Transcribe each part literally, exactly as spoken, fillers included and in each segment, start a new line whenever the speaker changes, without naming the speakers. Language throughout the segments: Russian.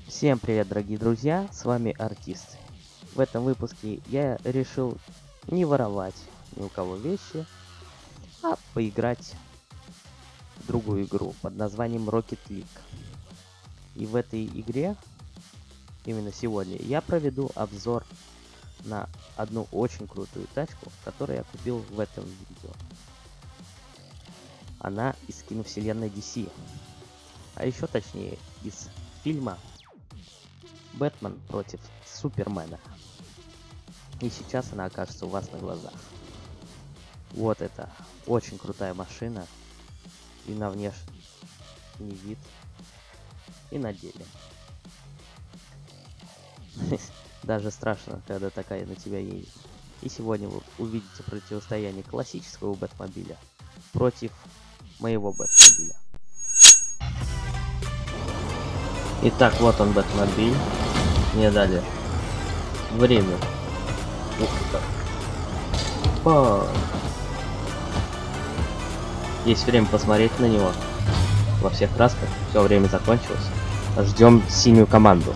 Всем привет, дорогие друзья, с вами Артист. В этом выпуске я решил не воровать ни у кого вещи, а поиграть в другую игру под названием Rocket League. И в этой игре, именно сегодня, я проведу обзор на одну очень крутую тачку, которую я купил в этом видео. Она из киновселенной ди си, а еще точнее из фильма Бэтмен против Супермена. И сейчас она окажется у вас на глазах. Вот это очень крутая машина. И на внешний вид, и на деле. Даже страшно, когда такая на тебя едет. И сегодня вы увидите противостояние классического Бэтмобиля против моего Бэтмобиля. Итак, вот он, Бэтмобиль. Мне дали время. Ух ты. Па. Есть время посмотреть на него во всех красках. Все, время закончилось. Ждем синюю команду.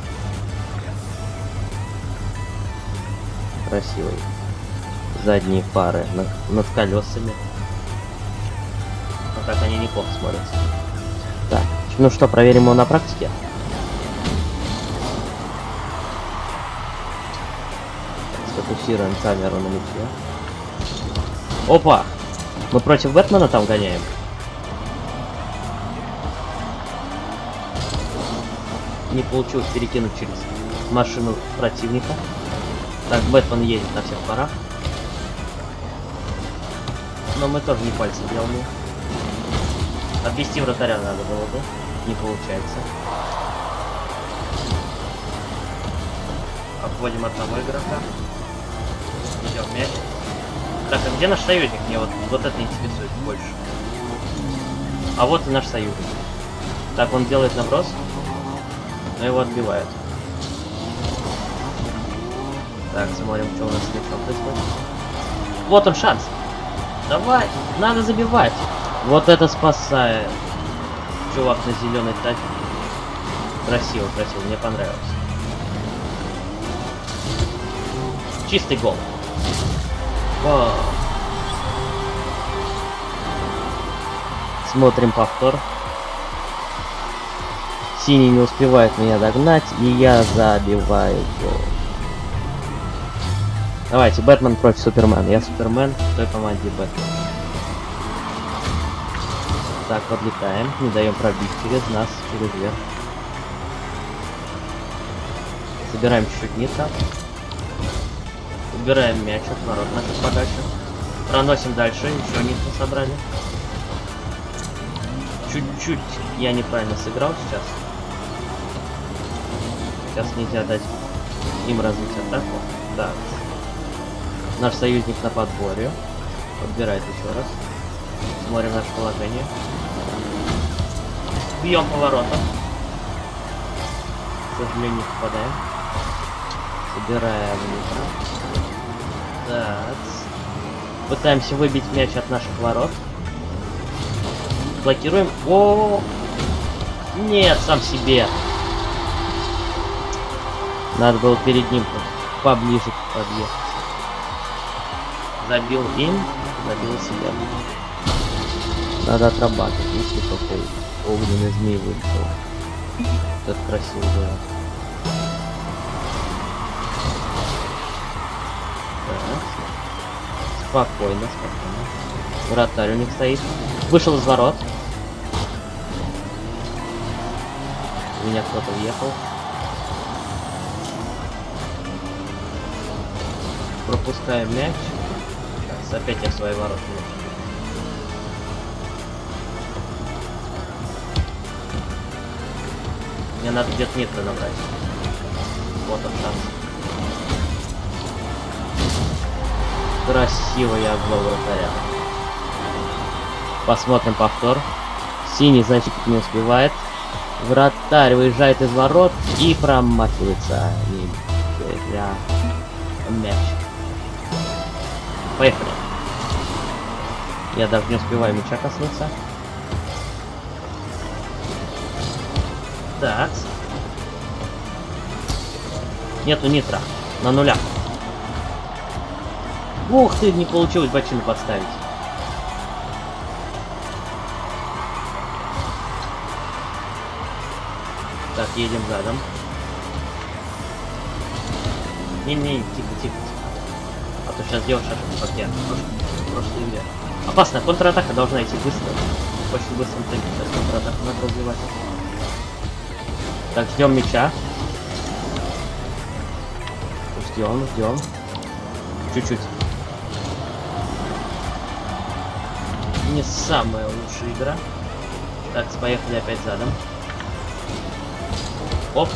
Красивый. Задние фары над, над колесами. Вот так они неплохо смотрятся. Так, ну что, проверим его на практике. Сфокусируем камеру на мяче. Опа! Мы против Бэтмена там гоняем. Не получилось перекинуть через машину противника. Так, Бэтмен едет на всех парах. Но мы тоже не пальцем делали. Обвести вратаря надо было бы. Не получается. Обводим одного игрока. Идем мяч. Так, а где наш союзник? Мне вот, вот это интересует больше. А вот и наш союзник. Так, он делает наброс. Но его отбивают. Так, смотрим, что у нас с мячом происходит. Вот он шанс. Давай, надо забивать. Вот это спасает. Чувак на зеленой тачке. Красиво, красиво, мне понравилось. Чистый гол. Вау. Смотрим повтор. Синий не успевает меня догнать, и я забиваю гол. Давайте, Бэтмен против Супермена. Я Супермен, в той команде Бэтмен. Так, подлетаем, не даем пробить через нас, через верх. Собираем чуть-чуть не так. Убираем мяч от ворот наших подачи. Проносим дальше, еще не собрали. Чуть-чуть я неправильно сыграл сейчас. Сейчас нельзя дать им развить атаку. Так. Наш союзник на подборе. Подбирает еще раз. Смотрим наше положение. Бьем поворотом. К сожалению, не попадаем. Собираем вниз. Так. Пытаемся выбить мяч от наших ворот. Блокируем. О, нет, сам себе. Надо было перед ним поближе подъехать. Забил им, забил себя. Надо отрабатывать. Видите, какой огненный змей вышел. Как красиво было. Спокойно, спокойно. Вратарь у них стоит. Вышел из ворот. У меня кто-то въехал. Пропускаем мяч. Сейчас опять я в свои ворота. Мне надо где-то нитро набрать. Вот он шанс. Красиво я обвел вратаря. Посмотрим повтор. Синий зайчик не успевает. Вратарь выезжает из ворот и промахивается. Мяч. Поехали. Я даже не успеваю мяча коснуться. Так. Нету нитро. На нулях. Ух ты, не получилось бочину подставить. Так, едем задом. Не-не, тихо-тихо. А то сейчас делаешь ошибку, как я в прошлой игре. Опасная контратака должна идти быстро. Очень быстрым темпе сейчас контратаку надо развивать. Так, ждем мяча. Ждем, ждем. Чуть-чуть. Не самая лучшая игра. Так, поехали опять задом. Оп.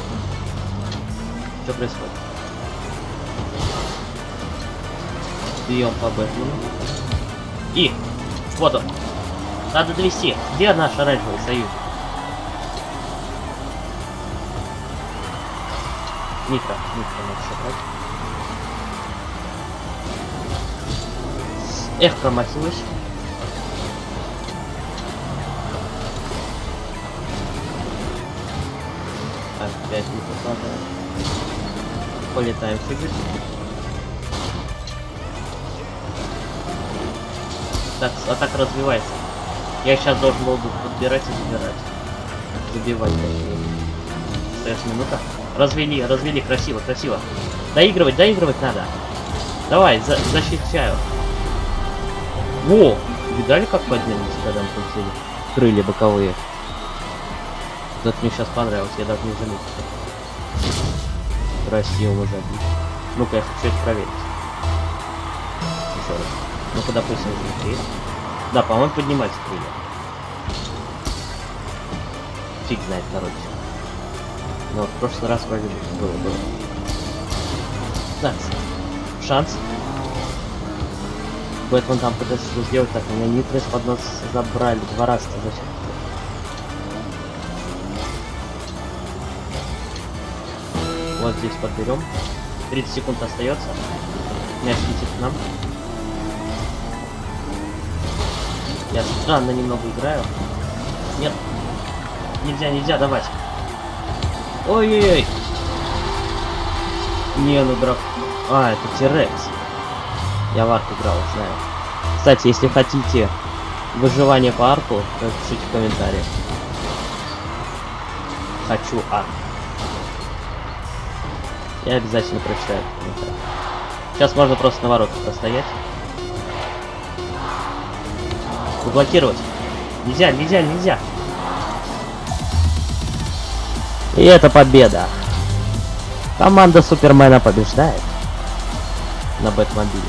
Что происходит? Бьем по Бэтмену. И вот он. Надо довести. Где наш оранжевый союз? Нитро. Нитро надо собрать. Эх, промахиваюсь. Опять не попадает. Полетаем чуть-чуть. Так, атака развивается. Я сейчас должен был бы подбирать и забирать. Забивать. Остается минута. Развели, развели, красиво, красиво. Доигрывать, доигрывать надо. Давай, за защищаю. Во! Видали, как поднялись, когда мы получили крылья боковые? Вот это мне сейчас понравилось, я даже не заметил. Красиво мы забили. Ну-ка, я хочу это проверить. Еще раз. Ну-ка, допустим, внутри. Да, по-моему, поднимать крылья. Фиг знает, короче. Но в прошлый раз вроде бы было, было. Так, шанс. Бэтмен там пытается что сделать, так, меня нитро из-под носа забрали. Два раза зачем? Вот здесь подберем. тридцать секунд остается. Мяч летит к нам. Я странно немного играю. Нет. Нельзя, нельзя давать. Ой-ой-ой. Не, ну драк. А, это Тирекс. Я в арку играл, знаю. Кстати, если хотите выживание по арку, то пишите в комментариях. Хочу арку. Я обязательно прочитаю комментарий. Сейчас можно просто на воротах простоять. Заблокировать. Нельзя, нельзя, нельзя. И это победа. Команда Супермена побеждает на Бэтмобиле.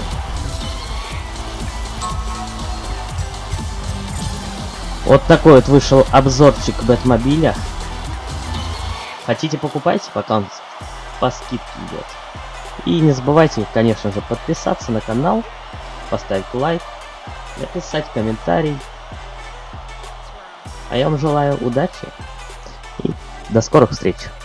Вот такой вот вышел обзорчик Бэтмобиля. Хотите, покупайте, пока он по скидке идет. И не забывайте, конечно же, подписаться на канал, поставить лайк, написать комментарий. А я вам желаю удачи и до скорых встреч.